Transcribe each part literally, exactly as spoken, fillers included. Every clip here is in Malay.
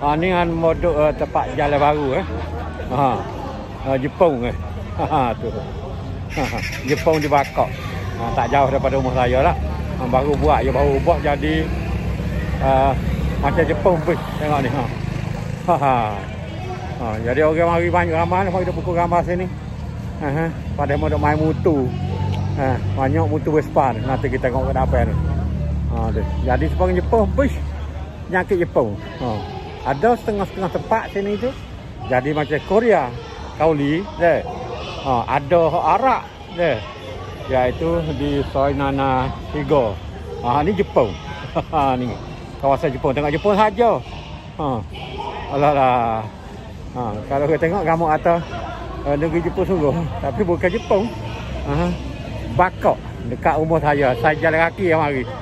Ha ni kan modok uh, tempat jalan baru eh. Ha. Uh, Jepun eh. Ha tu. Jepun di Bakok. Ha, tak jauh daripada rumah saya lah. Ha, baru buat je baru buat jadi uh, macam Jepun pun. Tengok ni ha. Ha. Ha. Ha, jadi orang mari banyak ramai mari dah pukul gambar sini. Ha ha. Pada mau main mutu. Ha, banyak mutu Vespa ni. Nanti kita tengok ke depan ni. Ha tu. Jadi sebagai Jepun pun penyakit Jepun. Ha. Ada setengah-setengah tempat sini tu jadi macam Korea, Kauli, deh. Ha, ada Arak, deh. Iaitu di Soinana tiga. Ha, ni Jepun. Ha, ni kawasan Jepun. Tengok Jepun saja. Ha. Alah. Ha, kalau kita tengok gambar atas uh, negeri Jepun sungguh, tapi bukan Jepun. Ha. Bakok dekat rumah saya. Saya jalan kaki yang mari.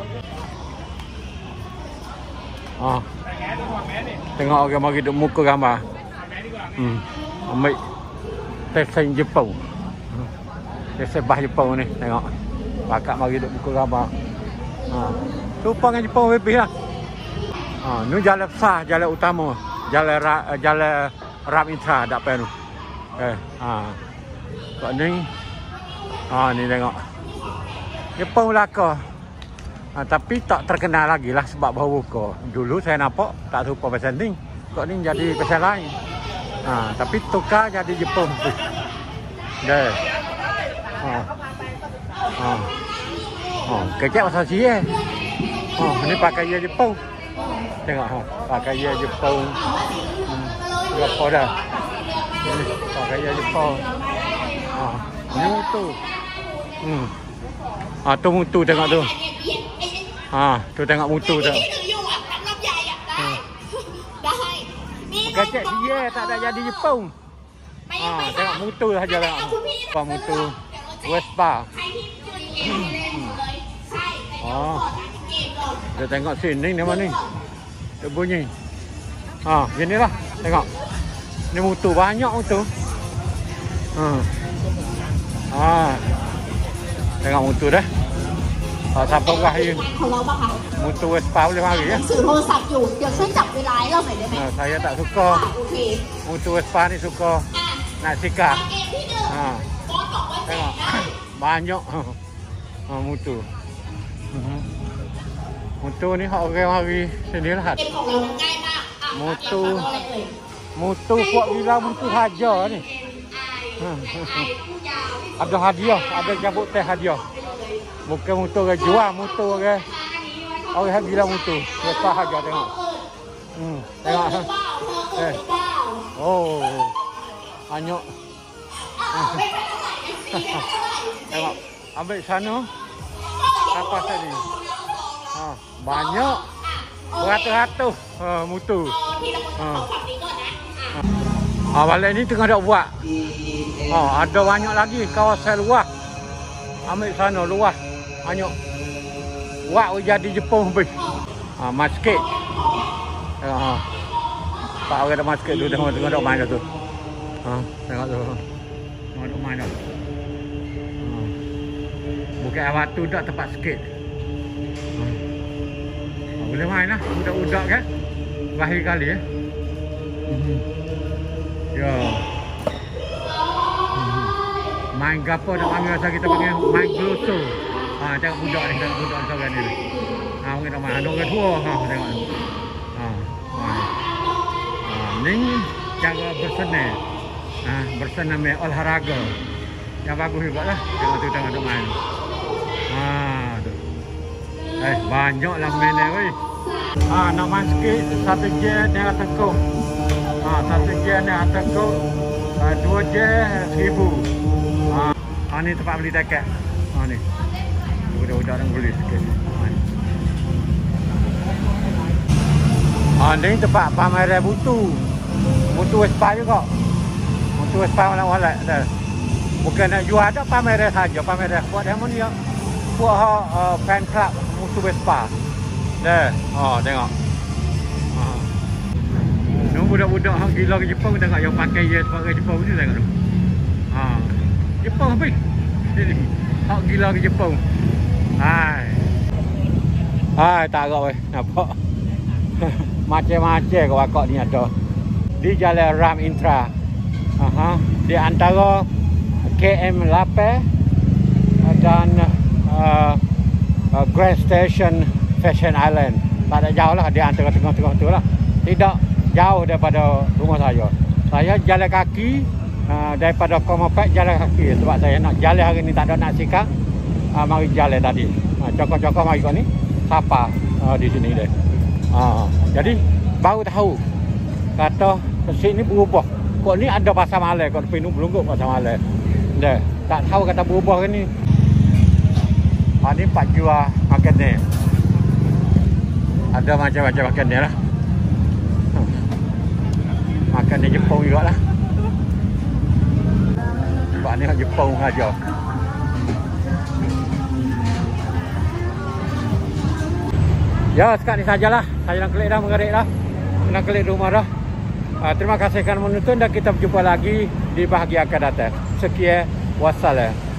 Ha. Tengok orang mari duk muka gambar. Hmm. Ambil tesen Jepun. Tesen bah Jepun ni tengok. Bakak mari duk muka gambar. Ha. Rupa dengan Jepun lebih lah. Ha, ni jalan besar, jalan utama. Jalan ra, jalan Ram Intra dak pen tu. Eh, ha. Kok ni. Ha ni tengok. Jepun Melaka. Ha, tapi tak terkenal lagi lah sebab baru buka. Dulu saya nampak tak serupa pasal ni. Kok ni jadi pasal lain. Ha, tapi tukar jadi Jepun. Deh. Ha. Ha. Ha, kecek pasal si eh. Ha, ni pakai ya Jepun. Tengok ha, pakai ya Jepun. Hmm. Berapa dah? Ni pakai ya Jepun. Ha, ni mutu. Hmm. Ha, tu mutu tengok tu. Ha, tu tengok mutu tu. Ha. Kecek dia tak ada jadi Jepun. Ha, tengok mutu saja lah. Apa mutu Vespa. Hmm. Ha. Dia tengok sini ni mana ni? Dia bunyi. Ha, ginilah. Tengok. Ni mutu banyak mutu. Ha. Ha. Tengok mutu dah. Ha, siapa Wahyu? Mutu Vespa boleh mari ya. Ha, saya tak suka. Mutu Vespa ni suka nak sikat. Ha. Tengok. Banyak. Ha, mutu. Uh-huh. Mutu ni hak orang mari sini lah. Mutu. Mutu kuat gila mutu saja ni. Ada hadiah, ada jabut teh hadiah. Bukan mutu orang jual, mutu orang orang gila mutu. Besar saja tengok. Hmm, tengok. Eh. Oh. Banyak. Tengok. Ambil sana. Apa tadi? Ha, banyak. Beratus-ratus ha, mutu. Ha. Ha, balik ni tengah dak buat. Ha, ada banyak lagi kawasan luas. Ambil sana luas. Banyak. Buat jadi Jepun habis. Ha, masket. Tengok ha. Pak orang dah masket tu tengok tengok dak main tu. Ha, tengok tu. Tengok dak main dah. Ha. Bukan waktu dak tempat skate. Ha. Ha, boleh main lah budak-budak kan. Lahir kali ya. Hmm. Ya. Hmm. Main gapo dak panggil asal kita panggil main gloso. Ha, cakap budak ni, cakap budak seorang ni. Ha, orang nak main. Ada orang tua. Ha, tengok. Ha. Ha. Ha, ni cara bersenam. Ha, bersenam olahraga. Yang bagus juga lah. Tengok tu tengok tu main. Ha, tu. Eh, banyaklah main ni weh. Ha, nak main sikit satu je ni tekuk. Ha, satu je ni tekuk. Ha, dua je seribu. Ha, ha ni tempat beli tiket. Ha ni. Budak-budak nak beli sikit. Ha, ni tempat pameran mutu. Mutu Vespa juga. Mutu Vespa walak-walak dah. Bukan nak jual ada pameran saja, pameran buat demo ni. Buat uh, fan club mutu Vespa. Dah. Oh, tengok. Ha. Ni budak-budak hang gila ke Jepun tengok yang pakai je sebagai Jepun ni tengok tu. Ha. Jepun habis. Sini. Hang gila ke Jepun. Hai. Hai, tak agak weh. Nampak. macam-macam kau akak ni ada. Di Jalan Ram Intra. Aha, di antara K M lapan dan uh, uh, Grand Station Fashion Island. Tak ada jauh lah, di antara tengah-tengah tu lah. Tidak jauh daripada rumah saya. Saya jalan kaki uh, daripada Komopek jalan kaki. Sebab saya nak jalan hari ni, tak ada nak sikap. Uh, mari jalan tadi. Uh, Cokok-cokok mari kau ni. Sapa uh, di sini deh. Uh, jadi baru tahu kata sini berubah. Kok ni ada pasar Malay, kok Pinu Belungguk pasar Malay. Deh, tak tahu kata berubah ke ni. Ah ni pak jual makan ni. Ada macam-macam makan ni lah. Makan ni Jepun juga lah. Sebab ni Jepun saja. Ya, sekarang ni sajalah. Saya nak klik dah, mengerik dah. Nak klik rumah dah. Uh, terima kasih kerana menonton dan kita berjumpa lagi di bahagian akan datang. Sekian, wassalam.